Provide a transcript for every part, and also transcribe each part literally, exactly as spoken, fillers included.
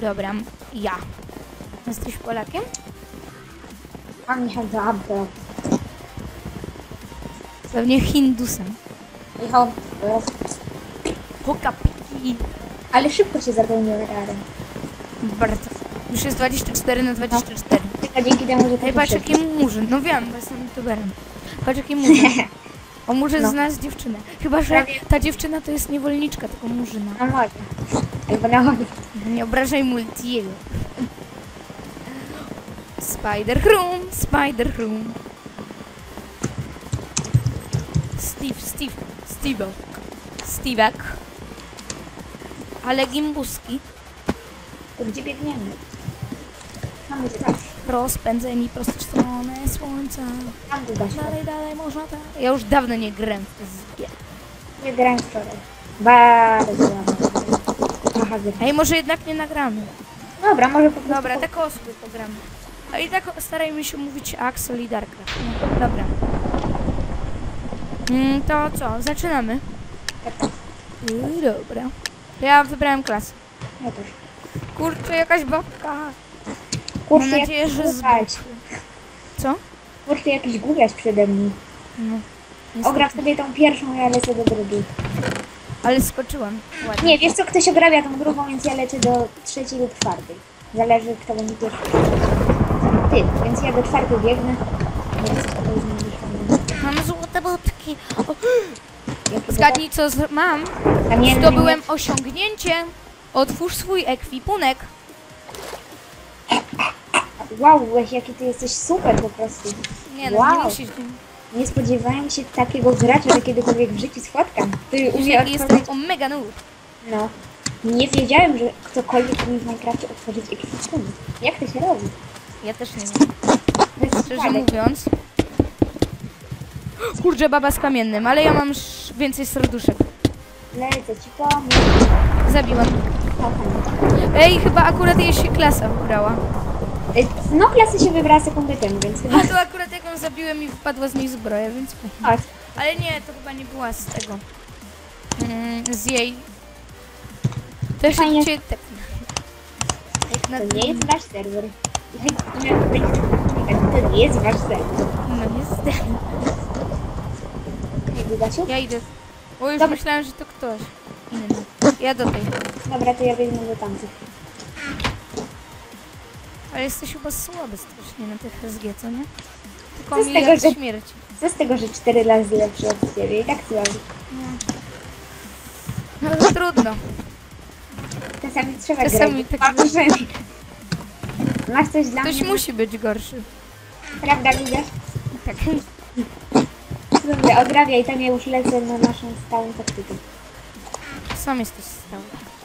Dobra, ja. Jesteś Polakiem? Pani Hadabra. Pewnie Hindusem. Michał, Pokapiki. ale szybko się zapełniły rary. Bardzo. Już jest dwadzieścia cztery na dwadzieścia cztery. Tylko dzięki temu, że Ej, patrz jaki murzyn. No wiem, bo jestem youtuberem. Patrz jaki murzyn. O, murzyn No. znalazł dziewczynę. Chyba, że Prawie. ta dziewczyna to jest niewolniczka, tylko murzyna. Na morze. Albo na morze. Nie obrażaj Multiego. Spider Room, Spider Room. Steve, Steve, Steve'o. Steve'ek. Ale gimbuski. To gdzie biegniemy? Tam gdzie tak. Rozpędzeni prosto w stronę słońca. Tam gdzie da się. Dalej, dalej, można tak. Ja już dawno nie grałem w T S G. Nie grałem wczoraj. Bardzo ładnie. Aha, wiem. Ej, może jednak nie nagramy. Dobra, może po prostu... Dobra, tak o sobie pogramy. A i tak starajmy się mówić Axel i Darkcraft. No, dobra. Mm, to co? Zaczynamy? Yy, dobra. Ja wybrałem klasę. Ja też. Kurczę, jakaś babka. Kurczę, Mam nadzieję, jakiś że z... głupiać. Co? Kurczę, jakiś głupiać przede mną. No. Ogra niestety. sobie tą pierwszą, ja lecę do drugiej. Ale skoczyłam. Ładnie. Nie, wiesz co, ktoś ograbia tą drugą, więc ja lecę do trzeciej lub czwartej. Zależy, kto będzie pierwszy. Ty, więc ja do czwartej biegnę. Nie wiem, co to jest najbliższe. Mam złote botki. O, Jakie zgadnij, co z... mam. to- Kamienny Zdobyłem miecz. osiągnięcie. Otwórz swój ekwipunek. Wow, Łeś, jaki ty jesteś super po prostu. Nie no, Wow. nie musisz... Nie spodziewałem się takiego gracza, że kiedykolwiek w życiu spotkam. Ty umie Jaki otworzyć... jestem omega noob. No. Nie wiedziałem, że ktokolwiek umie w Minecrafcie otworzyć ekwipunek. Jak to się robi? Ja też nie wiem. Bez Szczerze przypadek. mówiąc. Kurczę, baba z kamiennym, ale ja mam już więcej serduszek. Lecę ci pomóc. Zabiłam. Kocham. Ej, chyba akurat jej się klasa wybrała. Y, No, klasy się wybrała sekundę temu, więc chyba... A to akurat jak ją zabiłem i wypadła z niej zbroja, więc fajnie. Chodź. Ale nie, to chyba nie była z tego. Mm, z jej. To jeszcze Fajnie. cię tak. Jak na... To nie jest wasz serwer. To nie jest wasz serwer. No niestety. Jak Gasiu? Ja idę. Bo już Dobra. myślałem, że to ktoś inny. Ja do tej. Dobra, to ja biegnę do tamtych. Ale jesteś chyba słaby strasznie na tych S G, co nie? Tylko Co z mi tego, jak że- śmierć. Co z tego, że cztery razy lepszy od ciebie? I tak słaby. No to trudno. Czasami trzeba Czasami grać. tak Masz, Masz coś dla Ktoś mnie? musi być gorszy. Prawda, widzisz? Tak. Dobra, ograbiaj, tam ja już lecę na naszą stałą taktykę. Sam jesteś stały.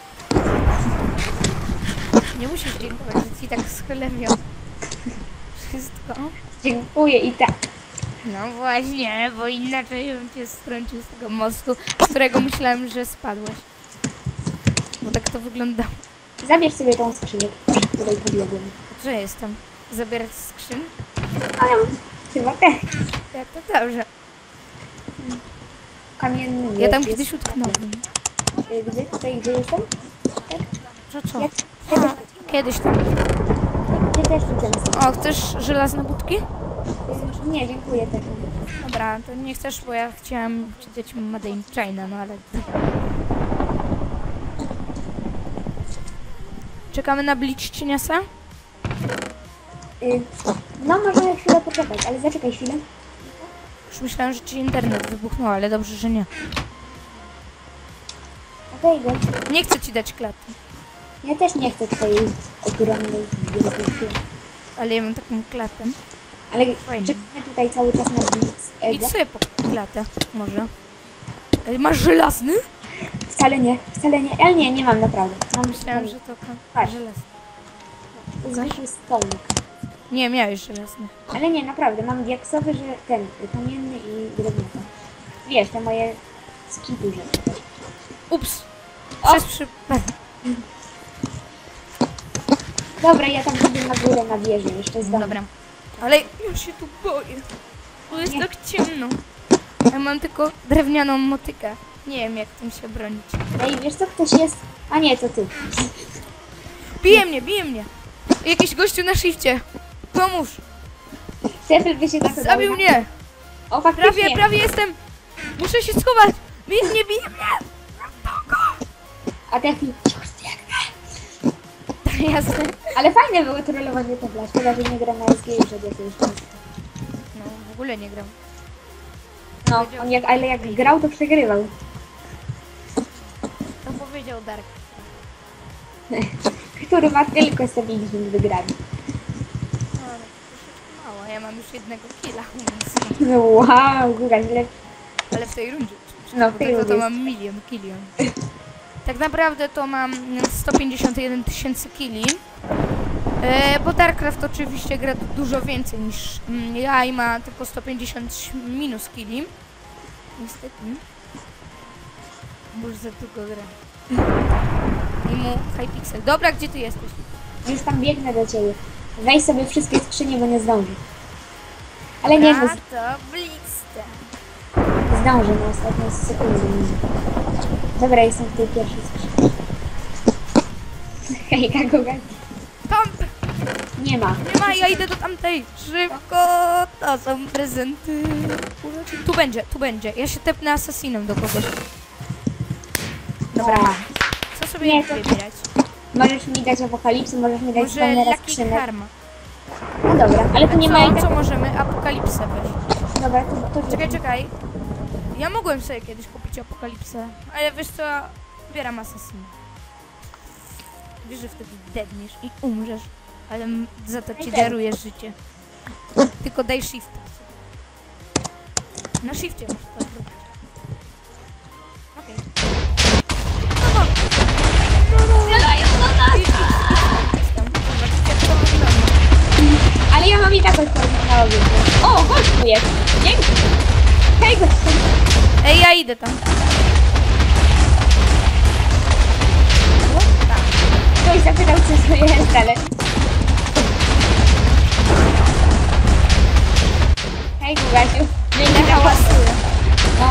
Nie musisz dziękować, że ci tak schlewią wszystko. Dziękuję i tak. No właśnie, bo inaczej bym cię strącił z tego mostu, z którego myślałem, że spadłeś. Bo tak to wyglądało. Zabierz sobie tą skrzynię, przy której podjadłem. Że jestem? Zabierać skrzyn? Ale chyba też. Tak, to dobrze. Kamienny miecz Ja tam jest- kiedyś utknąłem. Y, Gdzie? Tutaj, gdzie jestem? Tak? Co, co? Ja, ja, też, Kiedyś tam. ja też tu często. O, chcesz żelazne budki? Y, Nie, dziękuję też. Dobra, to nie chcesz, bo ja chciałam ci dać Made in China, no ale... Czekamy na Bleach Cieniasa? Y, No, możemy chwilę poczekać, ale zaczekaj chwilę. Już myślałam, że ci internet wybuchnął, ale dobrze, że nie. Okej, go. Nie chcę ci dać klaty, Ja też nie chcę twojej ogromnej wielkiej chwili. ale ja mam taką klatę. Ale Fajnie. czekamy tutaj cały czas na Blitz Idź Ega. sobie po klatę, może. Ej, masz żelazny? Wcale nie, wcale nie. Ale nie, nie mam naprawdę. Mam Myślałam, że to ka- Patrz. żelazny. zwykły stolik. Nie, miałeś żelazny. Ale nie, naprawdę, mam diaksowy, że ten, y, kamienny i drewniany. Wiesz, te moje skity, że... Ups! O! Przez przypadek. Dobra, ja tam idę na górę, na wieżę, jeszcze zdam. Dobra. Ale ja się tu boję. Tu jest Nie. tak ciemno. Ja mam tylko drewnianą motykę. Nie wiem, jak tym się bronić. Ej, wiesz co, ktoś jest... A nie, to ty. Bije mnie, bije mnie. Jakiś gościu na shifcie. Pomóż. Sefel by się tak Zabił mnie. O, faktycznie. Prawie, prawie jestem. Muszę się schować. Bije mnie, bije mnie. A taki... Jasne. Ale fajne było trollowanie Sefla. Szkoda, że nie gra na S G już od jakiegoś czasu. No, w ogóle nie gram. No, on jak, ale jak grał, to przegrywał. To powiedział Dark. Który ma tylko stabilizm wygrany. No, ale troszeczkę mało. Ja mam już jednego killa, więc... No wow, góra źle. Ale w tej rundzie. No, w Bo tej tego to rundzie. mam milion, kilion. Tak naprawdę to mam sto pięćdziesiąt jeden tysięcy killi. E, bo Darkcraft oczywiście gra dużo więcej niż mm, ja i ma tylko sto pięćdziesiąt minus killi. Niestety. Bo już za długo gra. I mu Hypixel. Dobra, gdzie ty jesteś? Już tam biegnę do ciebie. Weź sobie wszystkie skrzynie, bo nie zdąży. Ale nie, A bo to blista. zdąży na ostatnią sekundę. Dobra, jestem w tej pierwszej skrzyni. Hejka, kogo? Tam! Nie ma. Nie ma, ja idę do tamtej. Szybko, to są prezenty. Tu będzie, tu będzie. Ja się tepnę asasinem do kogoś. Dobra. Co sobie Nie, nie, to- wybierać? Możesz mi dać apokalipsy, możesz mi dać Może spawnera Lucky skrzynek. Karma. No dobra, ale tu nie ma i Co, tak... co możemy? Apokalipsę weź. Dobra, to... to Czekaj, czekaj. Ja mogłem sobie kiedyś kupić apokalipsę, ale wiesz co, bieram asasina. Wiesz, że wtedy dedniesz i umrzesz, ale m- za to ci Okej. darujesz życie. Tylko daj shift. Na shifcie masz to zrobić. Okej. No bo... Strzelają do nas! Idź, idź, idź, idź tam. Zobaczcie, jak to wygląda. Ale ja mam i tak odpowiedź na obiekt. O, gość tu jest! Dzięki! Hej, gość! Ej, ja idę tam. Ktoś zapytał, co to jest, ale... Hej, Gugasiu. Dzięki Ja za pomoc. hałasuję. No.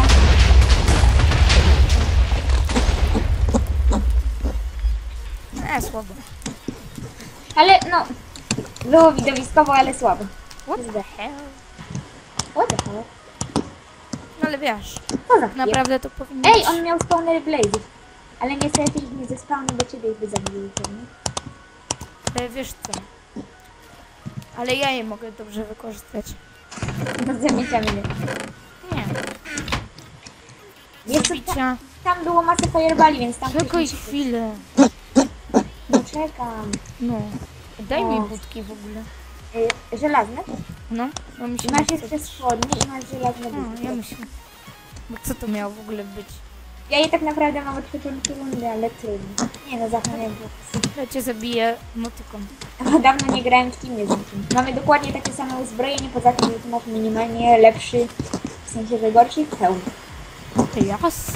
E, słabo. Ale no... Było widowiskowo, ale słabo. What the hell? What the hell? No ale wiesz, Co za chwilę? naprawdę to powinno Ej, być... on miał spawner blazów. Ale niestety ich nie zespawnił, bo ciebie ich by zabiły. Ale wiesz co? Ale ja je mogę dobrze wykorzystać. No zamieciamy mnie. Nie. Wiesz co, Zabicia. tam było masę firebali, więc tam... Czekaj ktoś musi- chwilę. No czekam. No. Daj O. mi budki w ogóle. Y, żelazne? No, bo mi się I masz nie chce. jeszcze spodnie i masz żelazne No, buty. ja myślę. Bo co to miało w ogóle być? Ja je tak naprawdę mam od początku rundy, ale trudno. Nie no, zapomniałem po prostu. Ja cię zabiję motyką. Bo dawno nie grałem w teamie z nikim. Mamy dokładnie takie same uzbrojenie, poza tym, że tu masz minimalnie lepszy, w sensie że gorszy hełm. Jas.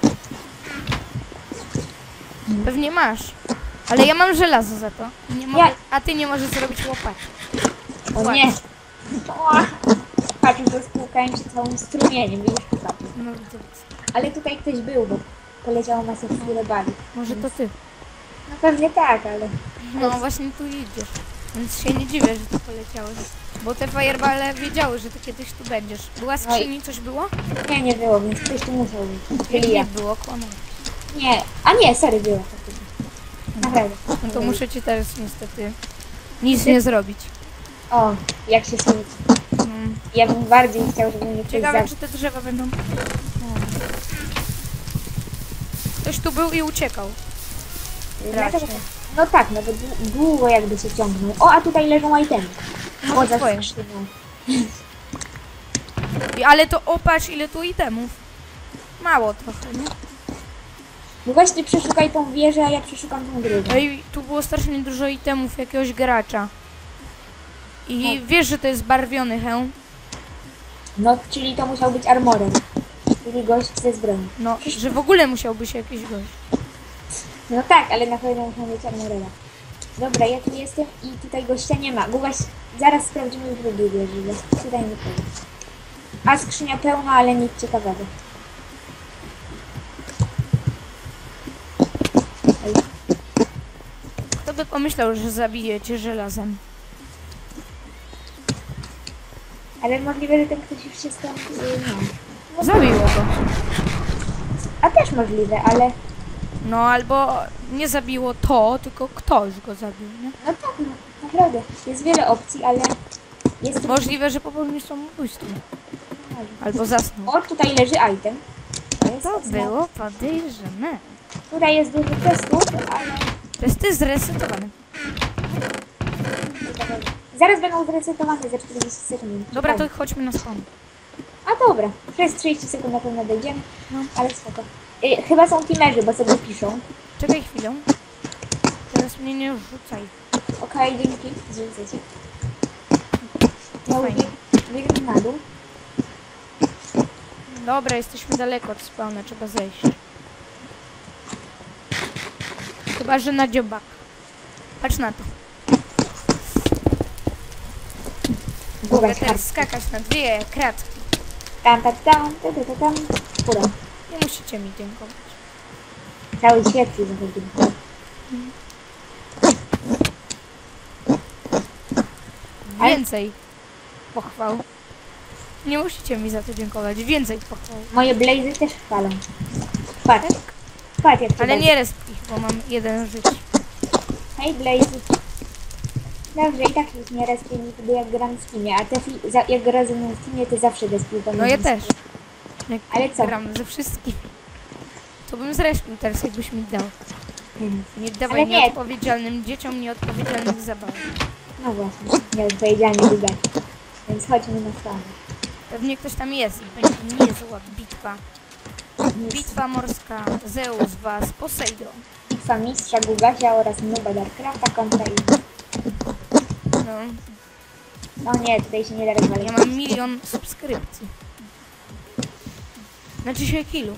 Pewnie masz. Ale ja mam żelazo za to. Nie mogę, Ja- a ty nie możesz zrobić łopaty. O nie! O! Patrz, to spłukałem się całym strumieniem, widzisz? Patrz. No widzę. Ale tutaj ktoś był, bo poleciało masę firebali. Może to ty. No pewnie tak, ale... No właśnie tu idziesz. Więc się nie dziwię, że tu poleciałeś. Bo te firebale wiedziały, że ty kiedyś tu będziesz. Była skrzyni, coś było? Nie, nie było, więc ktoś tu musiał być. Czyli Nie ja. było, kłamał. Nie, a nie, sorry, było faktycznie. Naprawdę. No to muszę ci teraz niestety nic nie zrobić. O, jak się sądzi. Mm. Ja bym bardziej chciał, żeby mnie ktoś Ciekawe, zabił. czy te drzewa będą... O. Ktoś tu był i uciekał. Dlatego- Raczej. No tak, no bo dłu- długo jakby się ciągnął. O, a tutaj leżą itemy. No O, za twoje. skrzynią. I- Ale to opatrz, ile tu itemów. Mało trochę, nie? No właśnie przeszukaj tą wieżę, a ja przeszukam tą drugą. Ej, tu było strasznie dużo itemów jakiegoś gracza. I Tak. wiesz, że to jest barwiony hełm? No, czyli to musiał być armorem. Czyli gość ze zbroją. No, że w ogóle musiał być jakiś gość. No tak, ale na pewno musiał mieć armorera. Dobra, ja tu jestem i tutaj gościa nie ma. Gugaś, zaraz sprawdzimy w drugiej wieży. Ja tutaj nie powiem. A skrzynia pełna, ale nic ciekawego. Ej, Kto by pomyślał, że zabije cię żelazem? Ale możliwe, że ten ktoś już się stąd... y, No. Zabiło go. A też możliwe, ale... No albo nie zabiło to, tylko ktoś go zabił, nie? No tak, no, naprawdę. Jest wiele opcji, ale... Jest... Możliwe, że popełnił samobójstwo. Albo zasnął. O, tutaj leży item. To, jest To znak. było podejrzane. Tutaj jest dużo testów, ale... To jest ty zresetowany. Zaraz będą zresetowane za czterdzieści sekund. Dobra, to chodźmy na spawn. A dobra, przez trzydzieści sekund na pewno dojdziemy, No. ale spoko. Y, chyba są teamerzy, bo sobie piszą. Czekaj chwilę. Teraz mnie nie rzucaj. Okej, dzięki. Zrzucę. Ja Fajnie. biegnę na dół. Dobra, jesteśmy daleko od spawna, trzeba zejść. Chyba, że na dziobak. Patrz na to. Mogę Górać teraz skakać na dwie kratki. tam, tam, tam, tam, tam, tam. Góra. Nie musicie mi dziękować. Cały świat się zachodzi. Ale- Więcej pochwał. Nie musicie mi za to dziękować. Więcej pochwał. Moje blazy też chwalą. Patrz. Patrz jak Ale to nie resp ich, bo mam jeden żyć. Hej blazy. Dobrze, i tak już nie respię nigdy jak gram w teamie, a te fi- za, jak gram w teamie, to zawsze respię. No ja też. Jak Ale co? gram ze wszystkimi. To bym zrespił teraz, jakbyś mi dał. Mhm. Nie dawaj Ale nie. nieodpowiedzialnym dzieciom nieodpowiedzialnych zabaw. No właśnie, nieodpowiedzialnie wydać. Więc chodźmy na stronę. Pewnie ktoś tam jest i będzie niezła bitwa. Bitwa morska. Zeus was Poseidon. Bitwa mistrza Gugasia oraz Nuba Darkrafta kontra innych. No, No nie, tutaj się nie da rozwalić. ja mam milion subskrypcji. Znaczy się kilów.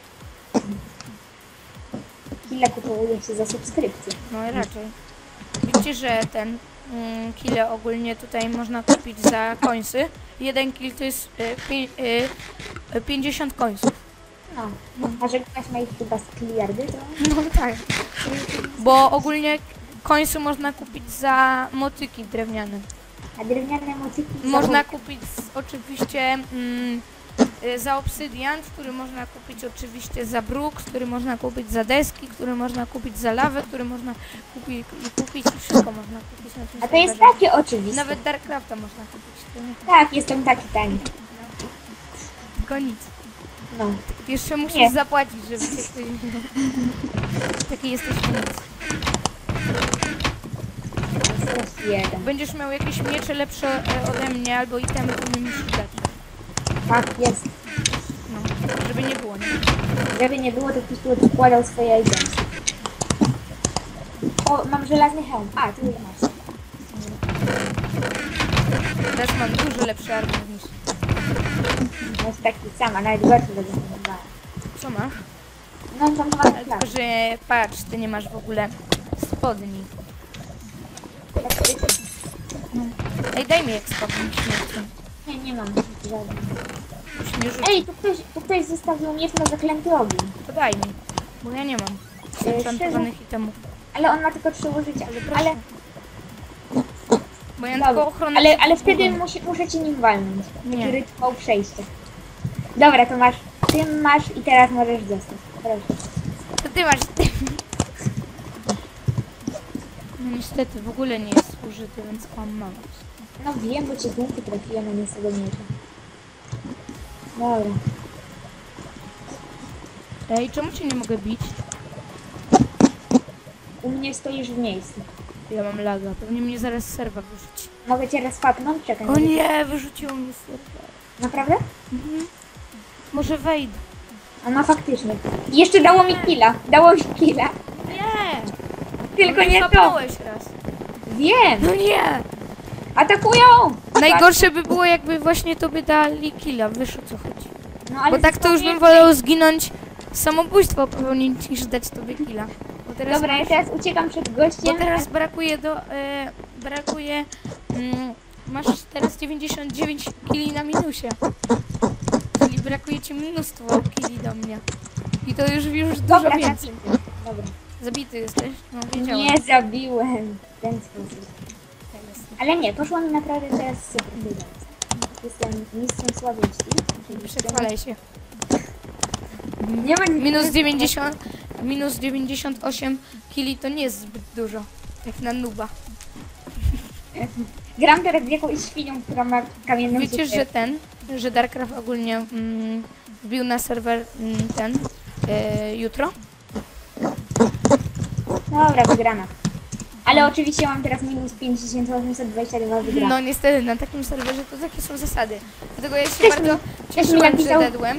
Ile kupuje się za subskrypcję? No i raczej. Widzicie, że ten mm, kile ogólnie tutaj można kupić za końsy. Jeden kill to jest y, pi, y, pięćdziesiąt końców. No. A że Gugaś ma ich chyba z miliardy, to... No tak. Bo ogólnie końsy można kupić za motyki drewniane. A drewniane mocyki... Można kupić z, oczywiście mm, y, za obsydian, który można kupić oczywiście za bruk, który można kupić za deski, który można kupić za lawę, który można kupić i kupić i wszystko można kupić na tym A to jest serwerze. takie oczywiste. Nawet Darkrafta można kupić. To nie, Tak, jestem taki tani. tylko nic. No. Jeszcze musisz Nie. zapłacić, żeby się ktoś wziął. Taki jesteś nic. Jest jeden. Będziesz miał jakieś miecze lepsze e, ode mnie albo itemy, to mi musisz dać. Tak, jest. No, żeby nie było, nie? Żeby nie było, to ktoś tu odkładał swoje agency. O, mam żelazny hełm. A, ty już masz. Teraz mam dużo lepszy armor niż... No jest taki sam, a nawet gorszy do wyglądania. Co masz? No tam ma Ale tak. tylko, że patrz, ty nie masz w ogóle spodni. Ej, daj mi ekspokój, Nie, nie mam żadnych. już nie rzuć. Ej, tu ktoś, tu ktoś zostawił miecz na zaklęty ogień. To daj mi, bo ja nie mam szczerze? enchantowanych itemów. Ale on ma tylko trzy użycia. Ale proszę. Ale, Bo ja dobra. tylko ochronę... ale, ale wtedy musi, muszę ci nim walnąć. Nie. Taki rytuał przejścia. Dobra, to masz, ty masz i teraz możesz zostać. Proszę. To ty masz... Ty. No niestety, w ogóle nie jest użyty, więc mam mało. No wiem, bo cię punkty trafiłem, a nie z tego miecza. Dobra. Ej, czemu cię nie mogę bić? U mnie stoisz w miejscu. Ja mam laga, pewnie mnie zaraz serwa wyrzuci. Mogę cię rozfapnąć? Czekaj. O nie, wyrzuciło mnie serwa. Naprawdę? Mhm. Może wejdę. A no faktycznie. I jeszcze dało mi killa. Dało mi killa. Nie! Tylko Mnie nie to. złapałeś raz. Wiem. No nie! Atakują! Najgorsze by było, jakby właśnie tobie dali killa, wiesz o co chodzi. No, ale Bo tak to już bym wolał zginąć, samobójstwo popełnić, niż dać tobie killa. Bo teraz, Dobra, ja teraz uciekam przed bo gościem. teraz brakuje do... E, brakuje... Mm, masz teraz dziewięćdziesiąt dziewięć killi na minusie. Czyli brakuje ci mnóstwo killi do mnie. I to już, już dużo Dobra, więcej. Dobra. Zabity jesteś? No, wiedziałem. Nie zabiłem w ten sposób. Tak jest. Ale nie, poszło mi naprawdę teraz super. Jestem mistrzem słabości. Przechwalaj się. Nie ma Minus dziewięćdziesiąt, minus dziewięćdziesiąt osiem kili to nie jest zbyt dużo. Jak na nuba. Gram teraz z jakąś świnią, która ma kamienną Wiecie, siekierę. że ten, że Darkcraft ogólnie mm, wbił na serwer mm, ten e, jutro? Dobra, wygrana. Ale oczywiście mam teraz minus pięć tysięcy osiemset dwadzieścia dwa wygrana. No niestety, na takim serwerze to takie są zasady. Dlatego ja się Ktoś bardzo mi- cieszyłem, napisał- że dedłem.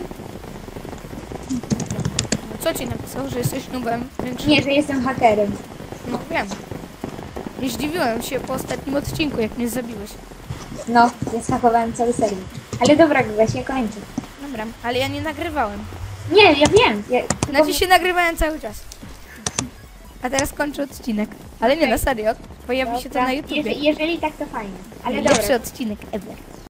Co ci napisał, że jesteś nubem większym? Nie, że jestem hakerem. No wiem. Nie zdziwiłem się po ostatnim odcinku, jak mnie zabiłeś. No, ja schakowałem cały serwer. Ale dobra, Gugaś, ja kończę. Dobra, ale ja nie nagrywałem. Nie, ja wiem. Ja, tylko- Znaczy się nagrywałem cały czas. A teraz kończę odcinek. Ale nie, na serio. Pojawi się to Dobra, na YouTubie. Jeżeli, jeżeli tak, to fajnie. Ale Najlepszy dobra. odcinek ever.